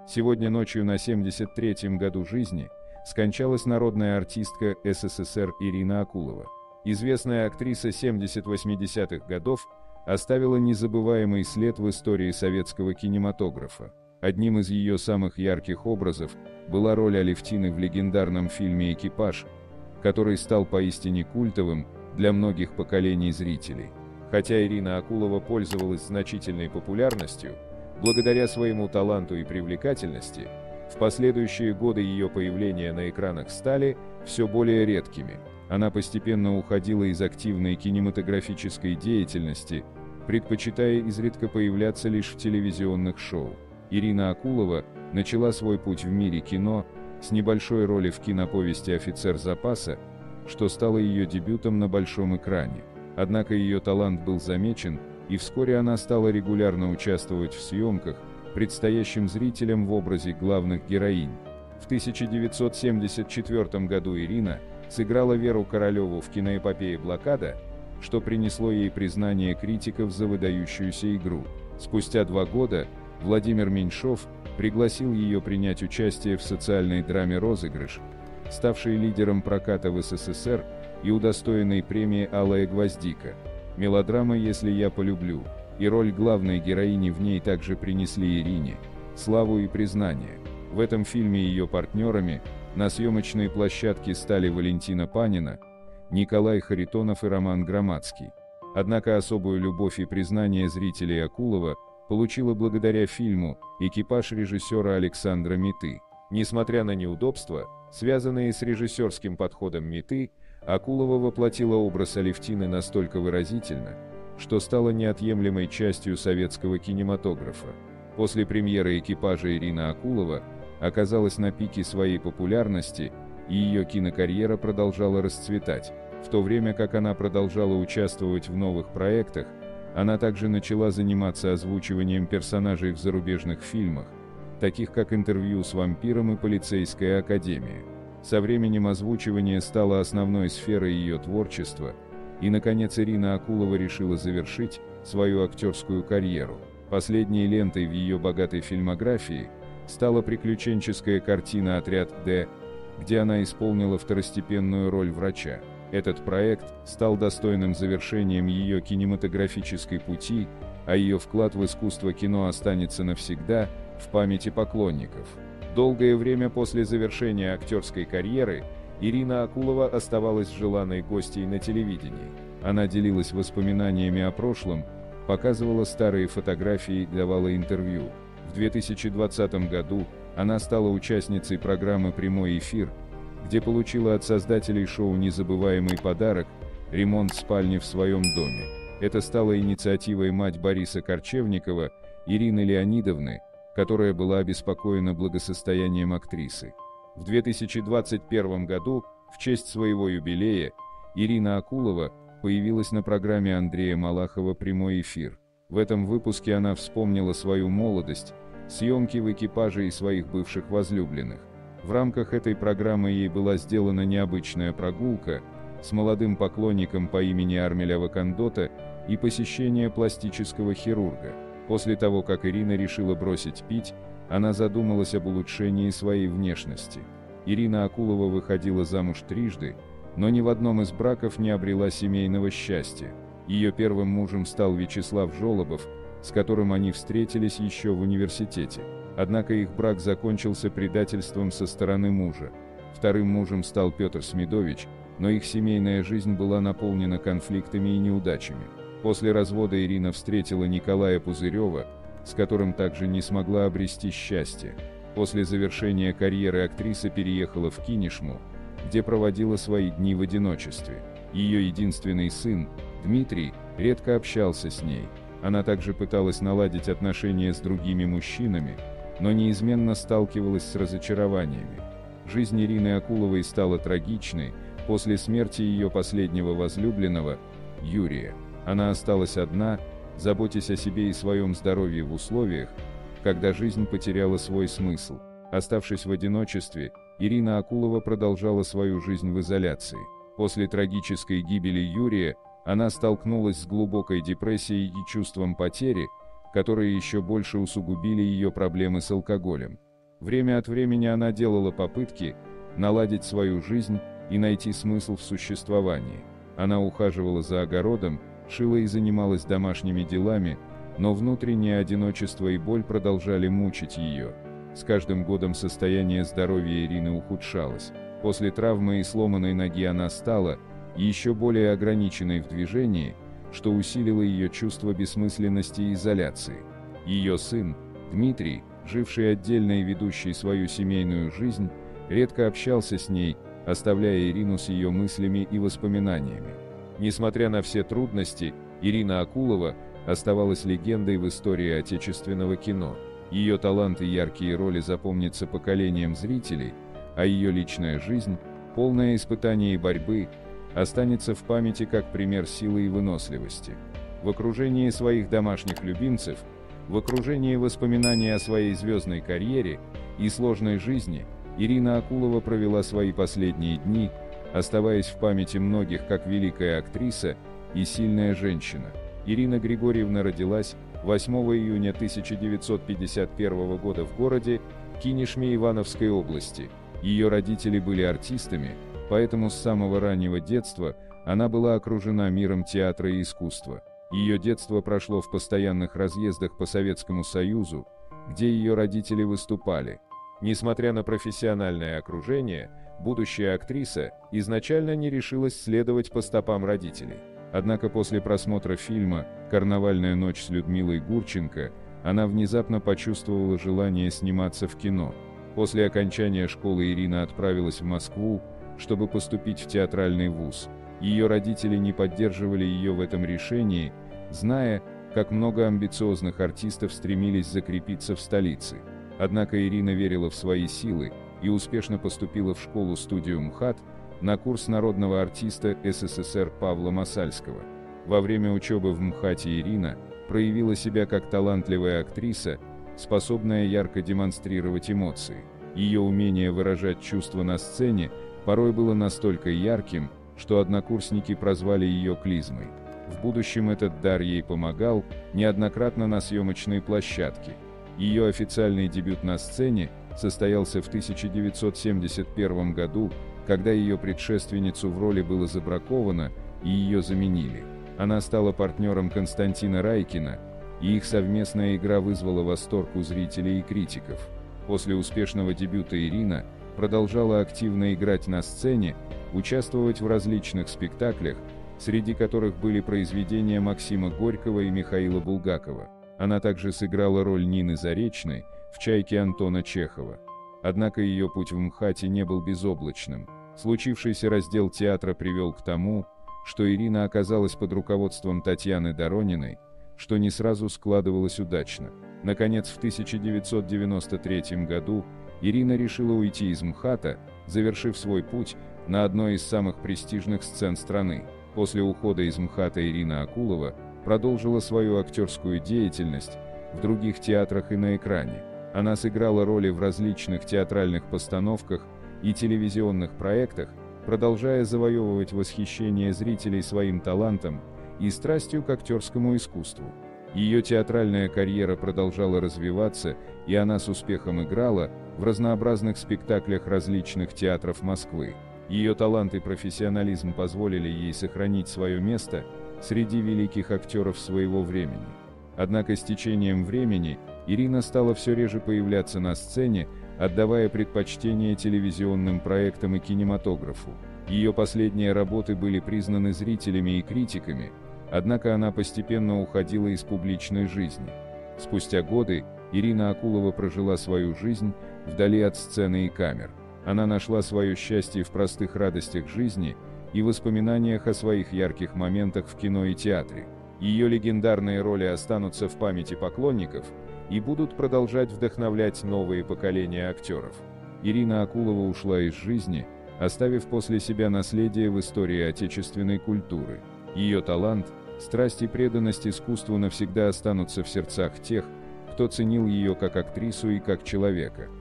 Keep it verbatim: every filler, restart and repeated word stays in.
Сегодня ночью на семьдесят третьем году жизни скончалась народная артистка СССР Ирина Акулова. Известная актриса семидесятых-восьмидесятых годов оставила незабываемый след в истории советского кинематографа. Одним из ее самых ярких образов была роль Алевтины в легендарном фильме «Экипаж», который стал поистине культовым для многих поколений зрителей. Хотя Ирина Акулова пользовалась значительной популярностью, благодаря своему таланту и привлекательности, в последующие годы ее появления на экранах стали все более редкими. Она постепенно уходила из активной кинематографической деятельности, предпочитая изредка появляться лишь в телевизионных шоу. Ирина Акулова начала свой путь в мире кино с небольшой роли в киноповести «Офицер запаса», что стало ее дебютом на большом экране. Однако ее талант был замечен, и вскоре она стала регулярно участвовать в съемках, предстоящим зрителям в образе главных героинь. В тысяча девятьсот семьдесят четвёртом году Ирина сыграла Веру Королеву в киноэпопее «Блокада», что принесло ей признание критиков за выдающуюся игру. Спустя два года Владимир Меньшов пригласил ее принять участие в социальной драме «Розыгрыш», ставшей лидером проката в СССР и удостоенной премии «Алая гвоздика». Мелодрама «Если я полюблю» и роль главной героини в ней также принесли Ирине славу и признание. В этом фильме ее партнерами на съемочной площадке стали Валентина Панина, Николай Харитонов и Роман Громадский. Однако особую любовь и признание зрителей Акулова получила благодаря фильму «Экипаж» режиссера Александра Миты. Несмотря на неудобства, связанные с режиссерским подходом Миты, Акулова воплотила образ Алевтины настолько выразительно, что стала неотъемлемой частью советского кинематографа. После премьеры «Экипажа» Ирина Акулова оказалась на пике своей популярности, и ее кинокарьера продолжала расцветать. В то время как она продолжала участвовать в новых проектах, она также начала заниматься озвучиванием персонажей в зарубежных фильмах, таких как «Интервью с вампиром» и «Полицейская академия». Со временем озвучивание стало основной сферой ее творчества, и, наконец, Ирина Акулова решила завершить свою актерскую карьеру. Последней лентой в ее богатой фильмографии стала приключенческая картина «Отряд Д», где она исполнила второстепенную роль врача. Этот проект стал достойным завершением ее кинематографической пути, а ее вклад в искусство кино останется навсегда в памяти поклонников. Долгое время после завершения актерской карьеры Ирина Акулова оставалась желанной гостьей на телевидении. Она делилась воспоминаниями о прошлом, показывала старые фотографии и давала интервью. В две тысячи двадцатом году она стала участницей программы «Прямой эфир», где получила от создателей шоу незабываемый подарок – ремонт спальни в своем доме. Это стало инициативой мать Бориса Корчевникова, Ирины Леонидовны, которая была обеспокоена благосостоянием актрисы. В две тысячи двадцать первом году, в честь своего юбилея, Ирина Акулова появилась на программе Андрея Малахова «Прямой эфир». В этом выпуске она вспомнила свою молодость, съемки в «Экипаже» и своих бывших возлюбленных. В рамках этой программы ей была сделана необычная прогулка с молодым поклонником по имени Армеля Вакандота и посещение пластического хирурга. После того, как Ирина решила бросить пить, она задумалась об улучшении своей внешности. Ирина Акулова выходила замуж трижды, но ни в одном из браков не обрела семейного счастья. Ее первым мужем стал Вячеслав Жолобов, с которым они встретились еще в университете. Однако их брак закончился предательством со стороны мужа. Вторым мужем стал Петр Смедович, но их семейная жизнь была наполнена конфликтами и неудачами. После развода Ирина встретила Николая Пузырева, с которым также не смогла обрести счастье. После завершения карьеры актриса переехала в Кинешму, где проводила свои дни в одиночестве. Ее единственный сын, Дмитрий, редко общался с ней. Она также пыталась наладить отношения с другими мужчинами, но неизменно сталкивалась с разочарованиями. Жизнь Ирины Акуловой стала трагичной после смерти ее последнего возлюбленного, Юрия. Она осталась одна, заботясь о себе и своем здоровье в условиях, когда жизнь потеряла свой смысл. Оставшись в одиночестве, Ирина Акулова продолжала свою жизнь в изоляции. После трагической гибели Юрия она столкнулась с глубокой депрессией и чувством потери, которые еще больше усугубили ее проблемы с алкоголем. Время от времени она делала попытки наладить свою жизнь и найти смысл в существовании. Она ухаживала за огородом, шила и занималась домашними делами, но внутреннее одиночество и боль продолжали мучить ее. С каждым годом состояние здоровья Ирины ухудшалось. После травмы и сломанной ноги она стала еще более ограниченной в движении, что усилило ее чувство бессмысленности и изоляции. Ее сын, Дмитрий, живший отдельно и ведущий свою семейную жизнь, редко общался с ней, оставляя Ирину с ее мыслями и воспоминаниями. Несмотря на все трудности, Ирина Акулова оставалась легендой в истории отечественного кино. Ее талант и яркие роли запомнятся поколениям зрителей, а ее личная жизнь, полная испытаний и борьбы, останется в памяти как пример силы и выносливости. В окружении своих домашних любимцев, в окружении воспоминаний о своей звездной карьере и сложной жизни, Ирина Акулова провела свои последние дни, оставаясь в памяти многих как великая актриса и сильная женщина. Ирина Григорьевна родилась восьмого июня тысяча девятьсот пятьдесят первого года в городе Кинешме Ивановской области. Ее родители были артистами, поэтому с самого раннего детства она была окружена миром театра и искусства. Ее детство прошло в постоянных разъездах по Советскому Союзу, где ее родители выступали. Несмотря на профессиональное окружение, будущая актриса изначально не решилась следовать по стопам родителей. Однако после просмотра фильма «Карнавальная ночь» с Людмилой Гурченко она внезапно почувствовала желание сниматься в кино. После окончания школы Ирина отправилась в Москву, чтобы поступить в театральный вуз. Ее родители не поддерживали ее в этом решении, зная, как много амбициозных артистов стремились закрепиться в столице. Однако Ирина верила в свои силы и успешно поступила в школу-студию МХАТ на курс народного артиста СССР Павла Масальского. Во время учебы в МХАТе Ирина проявила себя как талантливая актриса, способная ярко демонстрировать эмоции. Ее умение выражать чувства на сцене порой было настолько ярким, что однокурсники прозвали ее клизмой. В будущем этот дар ей помогал неоднократно на съемочной площадке. Ее официальный дебют на сцене состоялся в тысяча девятьсот семьдесят первом году, когда ее предшественницу в роли было забраковано и ее заменили. Она стала партнером Константина Райкина, и их совместная игра вызвала восторг у зрителей и критиков. После успешного дебюта Ирина продолжала активно играть на сцене, участвовать в различных спектаклях, среди которых были произведения Максима Горького и Михаила Булгакова. Она также сыграла роль Нины Заречной в «Чайке» Антона Чехова. Однако ее путь в МХАТе не был безоблачным. Случившийся раздел театра привел к тому, что Ирина оказалась под руководством Татьяны Дорониной, что не сразу складывалось удачно. Наконец, в тысяча девятьсот девяносто третьем году Ирина решила уйти из МХАТа, завершив свой путь на одной из самых престижных сцен страны. После ухода из МХАТа Ирина Акулова продолжила свою актерскую деятельность в других театрах и на экране. Она сыграла роли в различных театральных постановках и телевизионных проектах, продолжая завоевывать восхищение зрителей своим талантом и страстью к актерскому искусству. Ее театральная карьера продолжала развиваться, и она с успехом играла в разнообразных спектаклях различных театров Москвы. Ее талант и профессионализм позволили ей сохранить свое место среди великих актеров своего времени. Однако с течением времени Ирина стала все реже появляться на сцене, отдавая предпочтение телевизионным проектам и кинематографу. Ее последние работы были признаны зрителями и критиками, однако она постепенно уходила из публичной жизни. Спустя годы Ирина Акулова прожила свою жизнь вдали от сцены и камер. Она нашла свое счастье в простых радостях жизни и воспоминаниях о своих ярких моментах в кино и театре. Ее легендарные роли останутся в памяти поклонников и будут продолжать вдохновлять новые поколения актеров. Ирина Акулова ушла из жизни, оставив после себя наследие в истории отечественной культуры. Ее талант, страсть и преданность искусству навсегда останутся в сердцах тех, кто ценил ее как актрису и как человека.